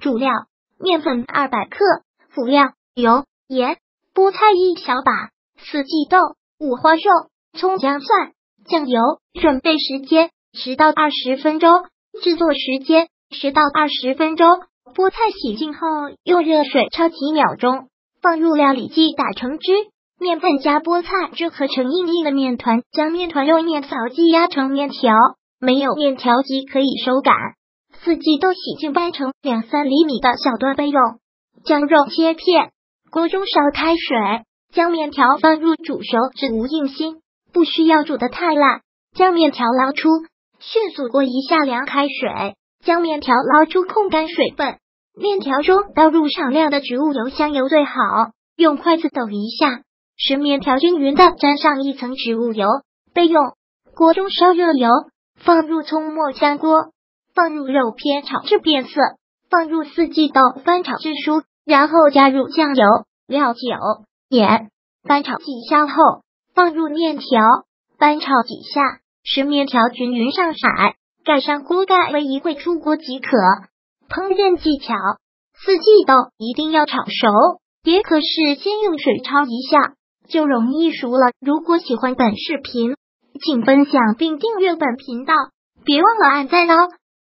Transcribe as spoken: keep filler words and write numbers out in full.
主料：面粉二百克，辅料：油、盐、菠菜一小把，四季豆、五花肉、葱姜蒜、酱油。准备时间十到二十分钟，制作时间十到二十分钟。菠菜洗净后，用热水焯几秒钟，放入料理机打成汁。面粉加菠菜汁合成硬硬的面团，将面团用面扫机压成面条，没有面条机可以手擀。四季豆洗净掰成两三厘米的小段备用。将肉切片，锅中烧开水，将面条放入煮熟至无硬心，不需要煮得太烂。将面条捞出，迅速过一下凉开水，将面条捞出控干水分。面条中倒入少量的植物油，香油最好，用筷子抖一下，使面条均匀的沾上一层植物油。备用。锅中烧热油，放入葱末炝锅，放入肉片炒至变色，放入四季豆翻炒至熟，然后加入酱油、料酒、盐，翻炒几下后，放入面条，翻炒几下，使面条均匀上色，盖上锅盖煨一会出锅即可。烹饪技巧：四季豆一定要炒熟，也可是先用水焯一下，就容易熟了。如果喜欢本视频，请分享并订阅本频道，别忘了按赞哦。